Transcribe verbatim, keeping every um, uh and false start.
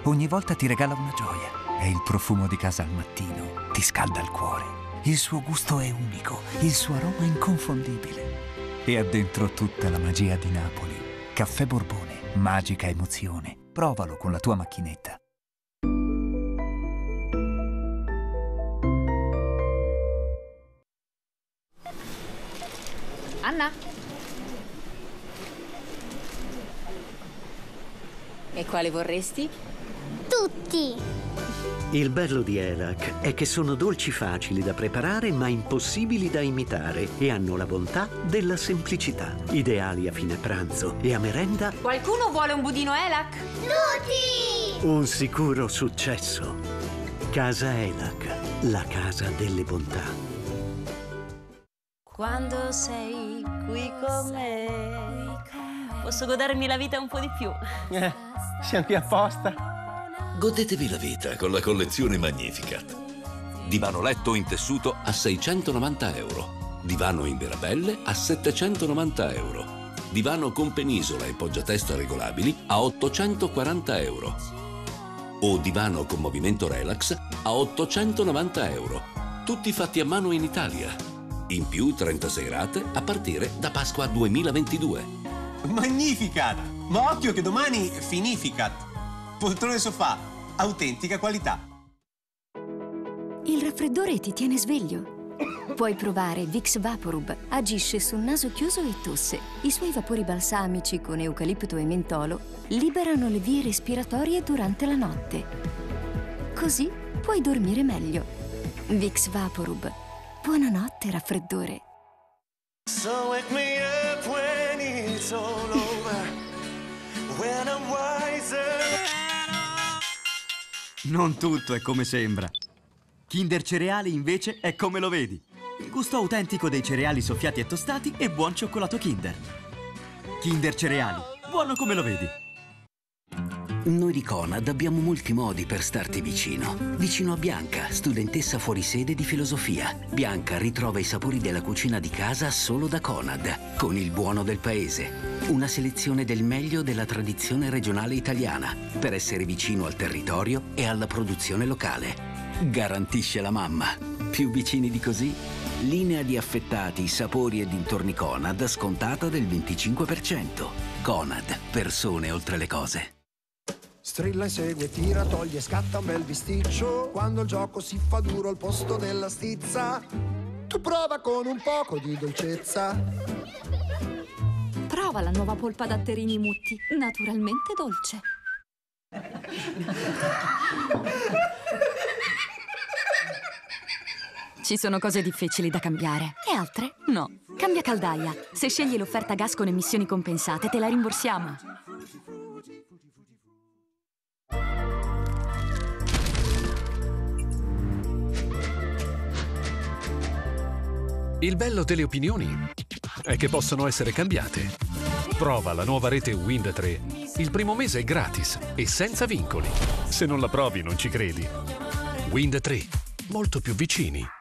ogni volta ti regala una gioia. E il profumo di casa al mattino ti scalda il cuore. Il suo gusto è unico, il suo aroma inconfondibile. E ha dentro tutta la magia di Napoli. Caffè Borbone, magica emozione. Provalo con la tua macchinetta. Anna? E quale vorresti? Tutti! Il bello di Elac è che sono dolci facili da preparare ma impossibili da imitare e hanno la bontà della semplicità. Ideali a fine pranzo e a merenda. Qualcuno vuole un budino Elac? Tutti! Un sicuro successo. Casa Elac, la casa delle bontà. Quando sei qui con me, posso godermi la vita un po' di più. Eh, siamo qui apposta. Godetevi la vita con la collezione Magnificat. Divano letto in tessuto a seicentonovanta euro. Divano in mirabelle a settecentonovanta euro. Divano con penisola e poggiatesta regolabili a ottocentoquaranta euro. O divano con movimento relax a ottocentonovanta euro. Tutti fatti a mano in Italia. In più trentasei rate a partire da Pasqua duemilaventidue. Magnificat! Ma occhio che domani finificat. Poltrone sofà, autentica qualità. Il raffreddore ti tiene sveglio. Puoi provare Vicks Vaporub. Agisce sul naso chiuso e tosse. I suoi vapori balsamici con eucalipto e mentolo liberano le vie respiratorie durante la notte. Così puoi dormire meglio. Vicks Vaporub. Buonanotte, raffreddore. So wake me up when it's all over, when I'm wiser. Non tutto è come sembra. Kinder Cereali invece è come lo vedi. Il gusto autentico dei cereali soffiati e tostati e buon cioccolato Kinder. Kinder Cereali, buono come lo vedi. Noi di Conad abbiamo molti modi per starti vicino. Vicino a Bianca, studentessa fuori sede di filosofia. Bianca ritrova i sapori della cucina di casa solo da Conad, con il buono del paese. Una selezione del meglio della tradizione regionale italiana, per essere vicino al territorio e alla produzione locale. Garantisce la mamma. Più vicini di così? Linea di affettati, sapori e dintorni Conad scontata del venticinque per cento. Conad, persone oltre le cose. Strilla, insegue, tira, toglie, scatta un bel bisticcio. Quando il gioco si fa duro al posto della stizza, tu prova con un poco di dolcezza. Prova la nuova polpa datterini Mutti, naturalmente dolce. Ci sono cose difficili da cambiare e altre no. Cambia caldaia. Se scegli l'offerta gas con emissioni compensate, te la rimborsiamo. Il bello delle opinioni è che possono essere cambiate. Prova la nuova rete Wind tre. Il primo mese è gratis e senza vincoli. Se non la provi non ci credi. Wind tre, molto più vicini.